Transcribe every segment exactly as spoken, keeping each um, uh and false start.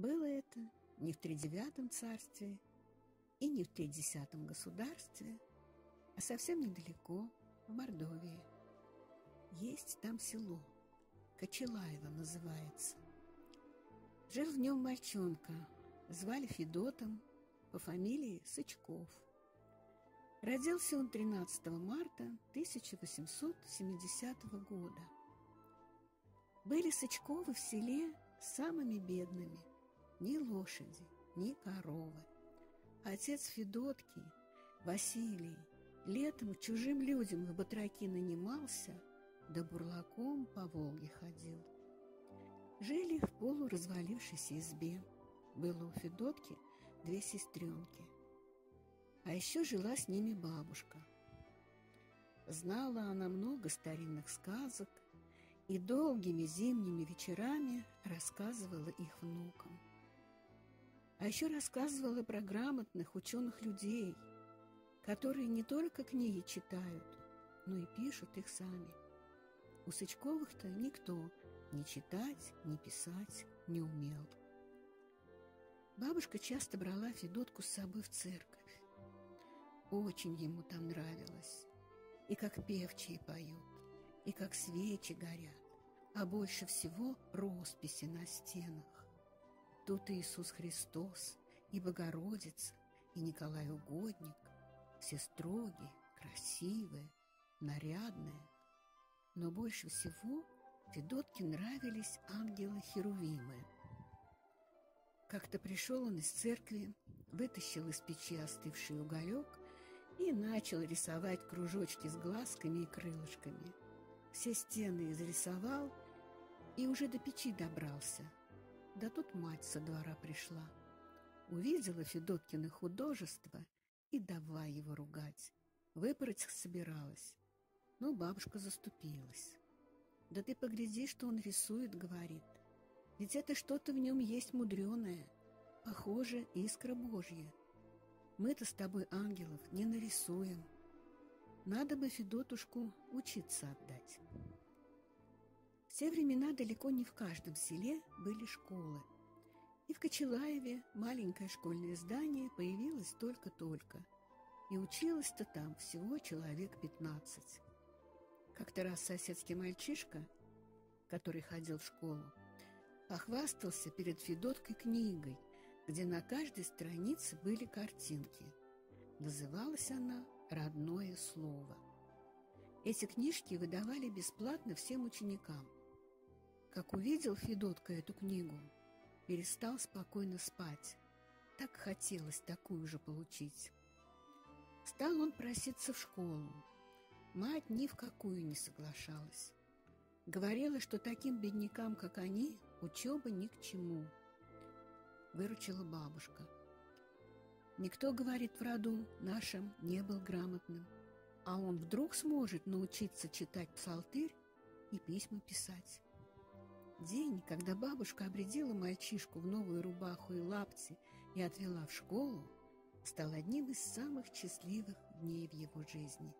Было это не в тридевятом царстве и не в тридесятом государстве, а совсем недалеко, в Мордовии. Есть там село, Кочелаево называется. Жил в нем мальчонка, звали Федотом, по фамилии Сычков. Родился он тринадцатого марта тысяча восемьсот семидесятого года. Были Сычковы в селе самыми бедными. Ни лошади, ни коровы. Отец Федотки, Василий, летом к чужим людям в батраки нанимался, да бурлаком по Волге ходил. Жили в полуразвалившейся избе. Было у Федотки две сестренки. А еще жила с ними бабушка. Знала она много старинных сказок и долгими зимними вечерами рассказывала их внукам. А еще рассказывала про грамотных ученых людей, которые не только книги читают, но и пишут их сами. У Сычковых-то никто ни читать, ни писать не умел. Бабушка часто брала Федотку с собой в церковь. Очень ему там нравилось. И как певчие поют, и как свечи горят, а больше всего росписи на стенах. Тут Иисус Христос, и Богородица, и Николай Угодник. Все строгие, красивые, нарядные. Но больше всего Федотке нравились ангелы-херувимы. Как-то пришел он из церкви, вытащил из печи остывший уголек и начал рисовать кружочки с глазками и крылышками. Все стены изрисовал и уже до печи добрался. Да тут мать со двора пришла. Увидела Федоткино художество и давай его ругать. Выпороть собиралась. Но бабушка заступилась. «Да ты погляди, что он рисует», — говорит. «Ведь это что-то в нем есть мудреное, похоже, искра Божья. Мы-то с тобой ангелов не нарисуем. Надо бы Федотушку учиться отдать». В те времена далеко не в каждом селе были школы. И в Кочелаеве маленькое школьное здание появилось только-только. И училось-то там всего человек пятнадцать. Как-то раз соседский мальчишка, который ходил в школу, похвастался перед Федоткой книгой, где на каждой странице были картинки. Называлась она «Родное слово». Эти книжки выдавали бесплатно всем ученикам. Как увидел Федотка эту книгу, перестал спокойно спать. Так хотелось такую же получить. Стал он проситься в школу. Мать ни в какую не соглашалась. Говорила, что таким беднякам, как они, учеба ни к чему. Выручила бабушка. Никто, говорит, в роду нашем не был грамотным, а он вдруг сможет научиться читать псалтырь и письма писать. День, когда бабушка обрядила мальчишку в новую рубаху и лапти и отвела в школу, стал одним из самых счастливых дней в его жизни.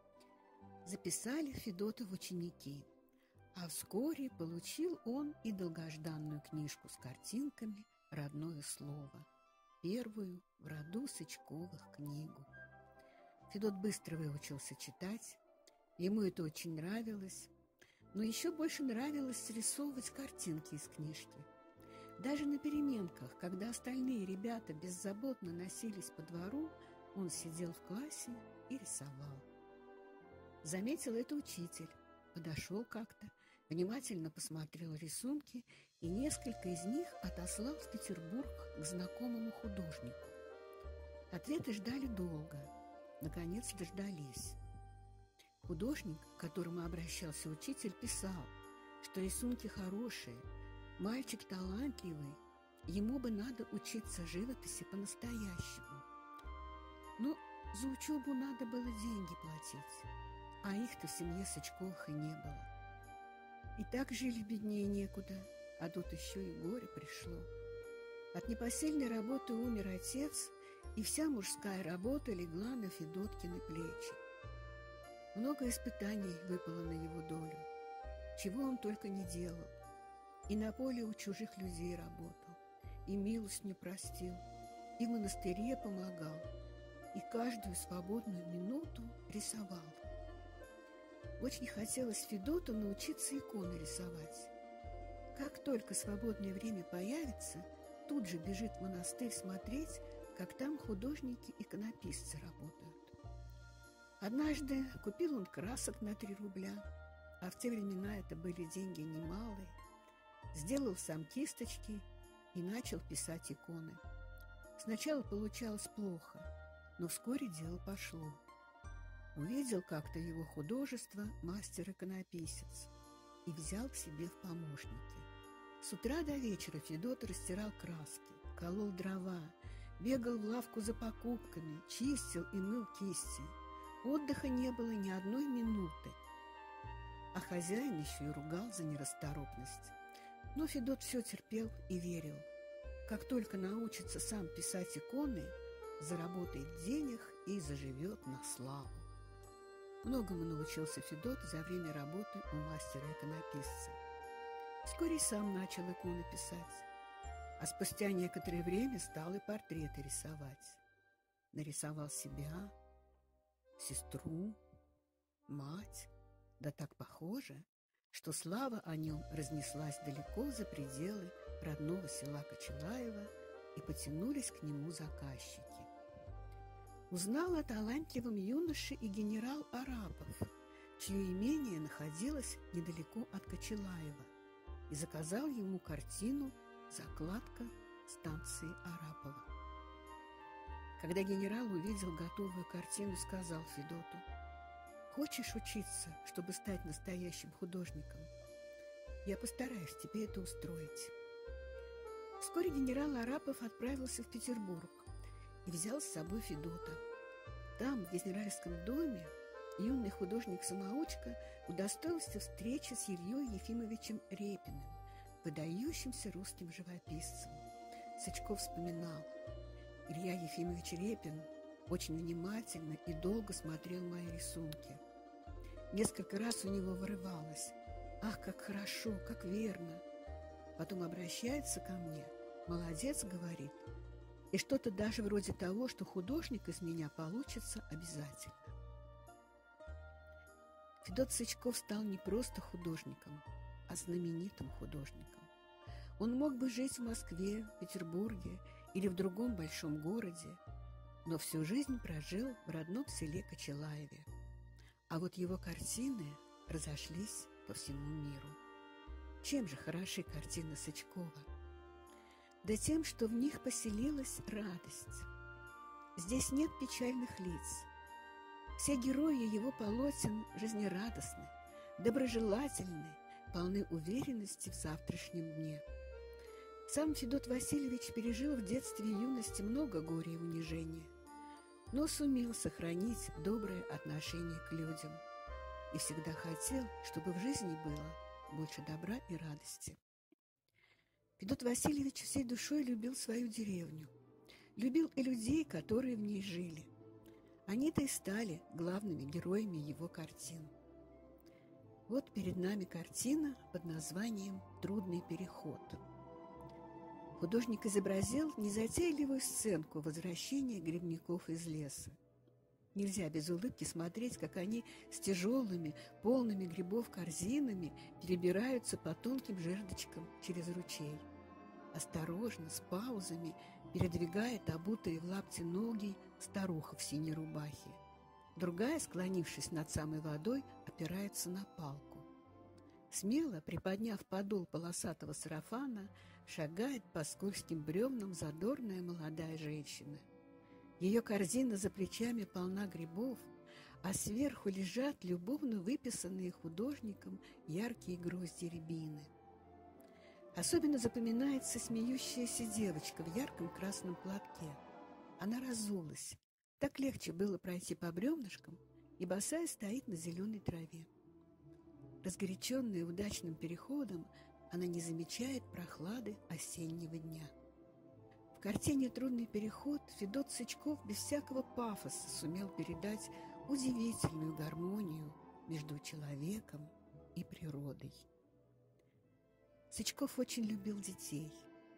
Записали Федота в ученики, а вскоре получил он и долгожданную книжку с картинками «Родное слово», первую в роду Сычковых книгу. Федот быстро выучился читать, ему это очень нравилось, но еще больше нравилось срисовывать картинки из книжки. Даже на переменках, когда остальные ребята беззаботно носились по двору, он сидел в классе и рисовал. Заметил это учитель, подошел как-то, внимательно посмотрел рисунки и несколько из них отослал в Петербург к знакомому художнику. Ответы ждали долго, наконец дождались. Художник, к которому обращался учитель, писал, что рисунки хорошие, мальчик талантливый, ему бы надо учиться живописи по-настоящему. Но за учебу надо было деньги платить, а их-то в семье Сычковых и не было. И так жили беднее некуда, а тут еще и горе пришло. От непосильной работы умер отец, и вся мужская работа легла на Федоткины плечи. Много испытаний выпало на его долю, чего он только не делал. И на поле у чужих людей работал, и милостыню простил, и в монастыре помогал, и каждую свободную минуту рисовал. Очень хотелось Федоту научиться иконы рисовать. Как только свободное время появится, тут же бежит в монастырь смотреть, как там художники-иконописцы работают. Однажды купил он красок на три рубля, а в те времена это были деньги немалые, сделал сам кисточки и начал писать иконы. Сначала получалось плохо, но вскоре дело пошло. Увидел как-то его художество мастер-иконописец и взял к себе в помощники. С утра до вечера Федот растирал краски, колол дрова, бегал в лавку за покупками, чистил и мыл кисти. Отдыха не было ни одной минуты. А хозяин еще и ругал за нерасторопность. Но Федот все терпел и верил. Как только научится сам писать иконы, заработает денег и заживет на славу. Многому научился Федот за время работы у мастера-иконописца. Вскоре и сам начал иконы писать. А спустя некоторое время стал и портреты рисовать. Нарисовал себя, сестру, мать, да так похоже, что слава о нем разнеслась далеко за пределы родного села Кочелаева, и потянулись к нему заказчики. Узнал о талантливом юноше и генерал Арапов, чье имение находилось недалеко от Кочелаева, и заказал ему картину «Закладка станции Арапова». Когда генерал увидел готовую картину, сказал Федоту: «Хочешь учиться, чтобы стать настоящим художником? Я постараюсь тебе это устроить». Вскоре генерал Арапов отправился в Петербург и взял с собой Федота. Там, в генеральском доме, юный художник-самоучка удостоился встречи с Ильей Ефимовичем Репиным, выдающимся русским живописцем. Сычков вспоминал: «Илья Ефимович Репин очень внимательно и долго смотрел мои рисунки. Несколько раз у него вырывалось: «Ах, как хорошо, как верно!» Потом обращается ко мне: «Молодец», — говорит, и что-то даже вроде того, что художник из меня получится обязательно. Федот Сычков стал не просто художником, а знаменитым художником. Он мог бы жить в Москве, Петербурге или в другом большом городе, но всю жизнь прожил в родном селе Кочелаеве. А вот его картины разошлись по всему миру. Чем же хороши картины Сычкова? Да тем, что в них поселилась радость. Здесь нет печальных лиц. Все герои его полотен жизнерадостны, доброжелательны, полны уверенности в завтрашнем дне. Сам Федот Васильевич пережил в детстве и юности много горя и унижения, но сумел сохранить доброе отношение к людям и всегда хотел, чтобы в жизни было больше добра и радости. Федот Васильевич всей душой любил свою деревню, любил и людей, которые в ней жили. Они-то и стали главными героями его картин. Вот перед нами картина под названием «Трудный переход». Художник изобразил незатейливую сценку возвращения грибников из леса. Нельзя без улыбки смотреть, как они с тяжелыми, полными грибов корзинами перебираются по тонким жердочкам через ручей. Осторожно, с паузами, передвигает обутые в лапти ноги старуха в синей рубахе. Другая, склонившись над самой водой, опирается на палку. Смело, приподняв подол полосатого сарафана, шагает по скользким бревнам задорная молодая женщина. Ее корзина за плечами полна грибов, а сверху лежат любовно выписанные художником яркие грозди рябины. Особенно запоминается смеющаяся девочка в ярком красном платке. Она разулась. Так легче было пройти по бревнышкам, и босая стоит на зеленой траве. Разгоряченная удачным переходом, она не замечает прохлады осеннего дня. В картине «Трудный переход» Федот Сычков без всякого пафоса сумел передать удивительную гармонию между человеком и природой. Сычков очень любил детей.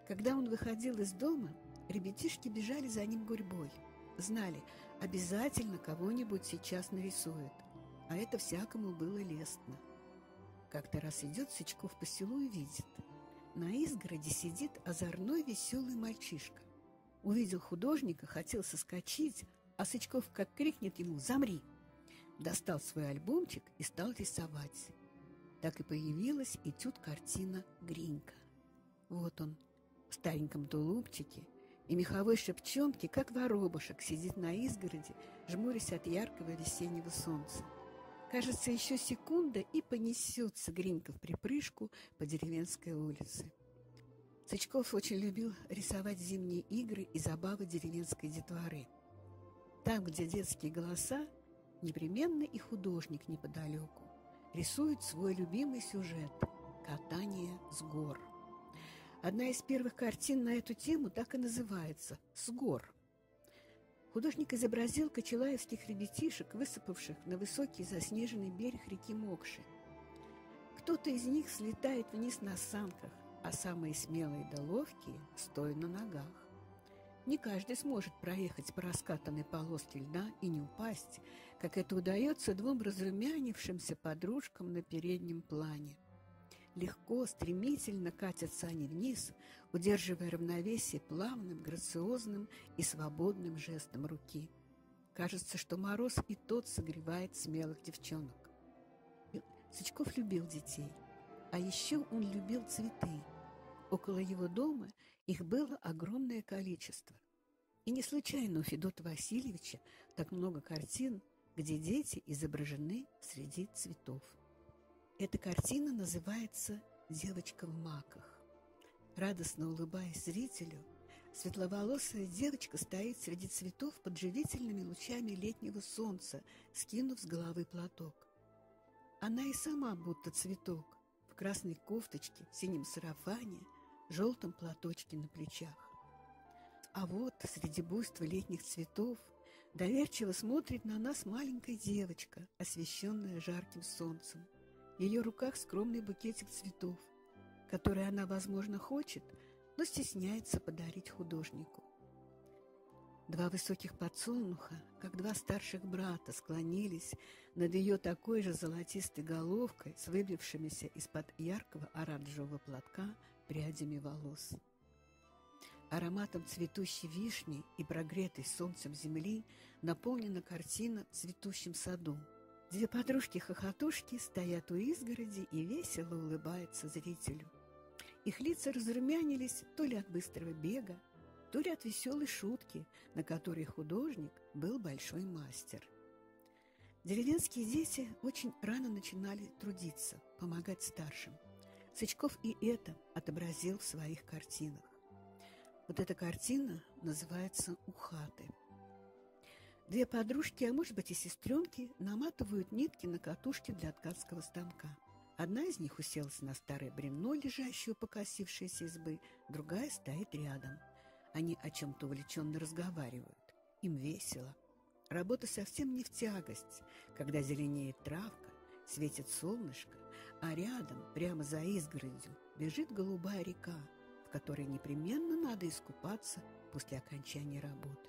Когда он выходил из дома, ребятишки бежали за ним гурьбой. Знали, обязательно кого-нибудь сейчас нарисует, а это всякому было лестно. Как-то раз идет Сычков по селу и видит. На изгороди сидит озорной веселый мальчишка. Увидел художника, хотел соскочить, а Сычков как крикнет ему: «Замри!» Достал свой альбомчик и стал рисовать. Так и появилась этюд-картина «Гринька». Вот он в стареньком тулупчике и меховой шапчонке, как воробушек, сидит на изгороди, жмурясь от яркого весеннего солнца. Кажется, еще секунда, и понесется Гринька в припрыжку по деревенской улице. Сычков очень любил рисовать зимние игры и забавы деревенской детворы. Там, где детские голоса, непременно и художник неподалеку рисует свой любимый сюжет – катание с гор. Одна из первых картин на эту тему так и называется «С гор». Художник изобразил кочелаевских ребятишек, высыпавших на высокий заснеженный берег реки Мокши. Кто-то из них слетает вниз на санках, а самые смелые да ловкие стоя на ногах. Не каждый сможет проехать по раскатанной полоске льда и не упасть, как это удается двум разрумянившимся подружкам на переднем плане. Легко, стремительно катятся они вниз, удерживая равновесие плавным, грациозным и свободным жестом руки. Кажется, что мороз и тот согревает смелых девчонок. Сычков любил детей, а еще он любил цветы. Около его дома их было огромное количество. И не случайно у Федота Васильевича так много картин, где дети изображены среди цветов. Эта картина называется «Девочка в маках». Радостно улыбаясь зрителю, светловолосая девочка стоит среди цветов под живительными лучами летнего солнца, скинув с головы платок. Она и сама будто цветок, в красной кофточке, синем сарафане, желтом платочке на плечах. А вот среди буйства летних цветов доверчиво смотрит на нас маленькая девочка, освещенная жарким солнцем. В ее руках скромный букетик цветов, который она, возможно, хочет, но стесняется подарить художнику. Два высоких подсолнуха, как два старших брата, склонились над ее такой же золотистой головкой с выбившимися из-под яркого оранжевого платка прядями волос. Ароматом цветущей вишни и прогретой солнцем земли наполнена картина в цветущем саду. Две подружки-хохотушки стоят у изгороди и весело улыбаются зрителю. Их лица разрумянились то ли от быстрого бега, то ли от веселой шутки, на которой художник был большой мастер. Деревенские дети очень рано начинали трудиться, помогать старшим. Сычков и это отобразил в своих картинах. Вот эта картина называется «У хаты». Две подружки, а может быть и сестренки, наматывают нитки на катушке для ткацкого станка. Одна из них уселась на старое бревно, лежащее у покосившейся избы, другая стоит рядом. Они о чем-то увлеченно разговаривают. Им весело. Работа совсем не в тягость, когда зеленеет травка, светит солнышко, а рядом, прямо за изгородью, бежит голубая река, в которой непременно надо искупаться после окончания работы.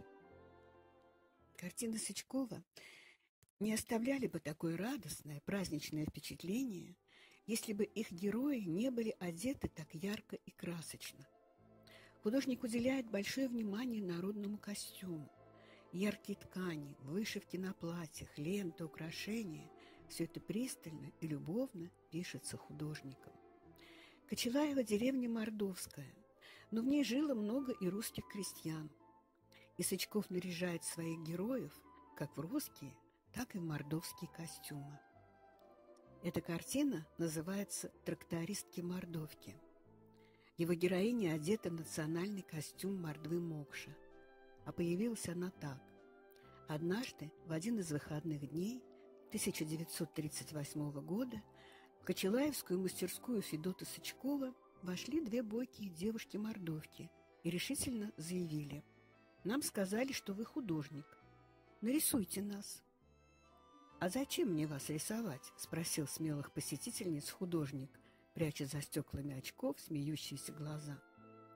Картины Сычкова не оставляли бы такое радостное, праздничное впечатление, если бы их герои не были одеты так ярко и красочно. Художник уделяет большое внимание народному костюму. Яркие ткани, вышивки на платьях, ленты, украшения – все это пристально и любовно пишется художником. Кочелаева деревня Мордовская, но в ней жило много и русских крестьян. И Сычков наряжает своих героев как в русские, так и в мордовские костюмы. Эта картина называется «Трактористки Мордовки». Его героиня одета в национальный костюм мордвы Мокша. А появилась она так. Однажды, в один из выходных дней тысяча девятьсот тридцать восьмого года, в Кочелаевскую мастерскую Федота Сычкова вошли две бойкие девушки-мордовки и решительно заявили: «Нам сказали, что вы художник. Нарисуйте нас». «А зачем мне вас рисовать?» – спросил смелых посетительниц художник, пряча за стеклами очков смеющиеся глаза.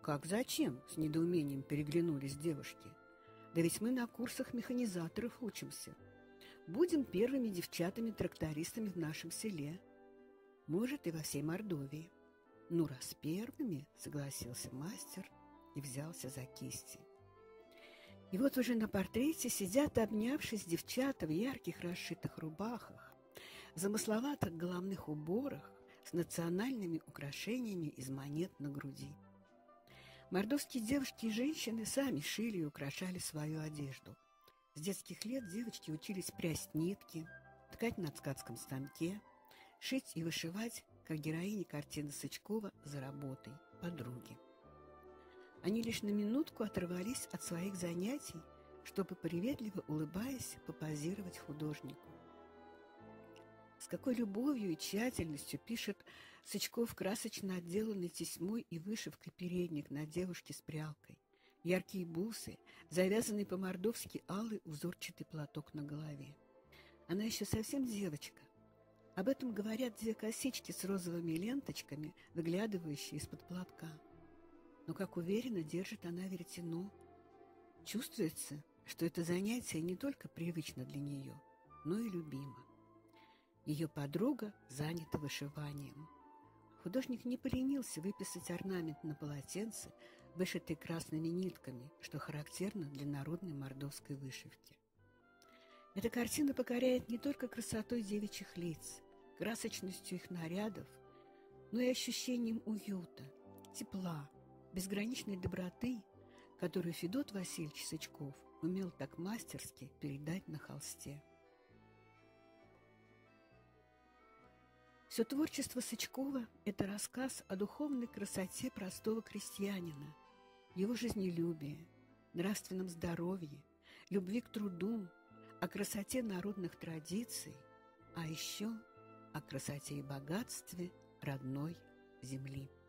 «Как зачем?» – с недоумением переглянулись девушки. «Да ведь мы на курсах механизаторов учимся. Будем первыми девчатами-трактористами в нашем селе. Может, и во всей Мордовии». «Ну, раз первыми», — согласился мастер и взялся за кисти. И вот уже на портрете сидят, обнявшись, девчата в ярких расшитых рубахах, в замысловатых головных уборах с национальными украшениями из монет на груди. Мордовские девушки и женщины сами шили и украшали свою одежду. С детских лет девочки учились прясть нитки, ткать на ткацком станке, шить и вышивать, как героини картины Сычкова «За работой» подруги. Они лишь на минутку оторвались от своих занятий, чтобы, приветливо улыбаясь, попозировать художнику. С какой любовью и тщательностью пишет Сычков красочно отделанный тесьмой и вышивкой передник на девушке с прялкой, яркие бусы, завязанный по-мордовски алый узорчатый платок на голове. Она еще совсем девочка. Об этом говорят две косички с розовыми ленточками, выглядывающие из-под платка. Но как уверенно держит она веретено. Чувствуется, что это занятие не только привычно для нее, но и любимо. Ее подруга занята вышиванием. Художник не поленился выписать орнамент на полотенце, вышитый красными нитками, что характерно для народной мордовской вышивки. Эта картина покоряет не только красотой девичьих лиц, красочностью их нарядов, но и ощущением уюта, тепла, безграничной доброты, которую Федот Васильевич Сычков умел так мастерски передать на холсте. Все творчество Сычкова – это рассказ о духовной красоте простого крестьянина, его жизнелюбии, нравственном здоровье, любви к труду, о красоте народных традиций, а еще о красоте и богатстве родной земли.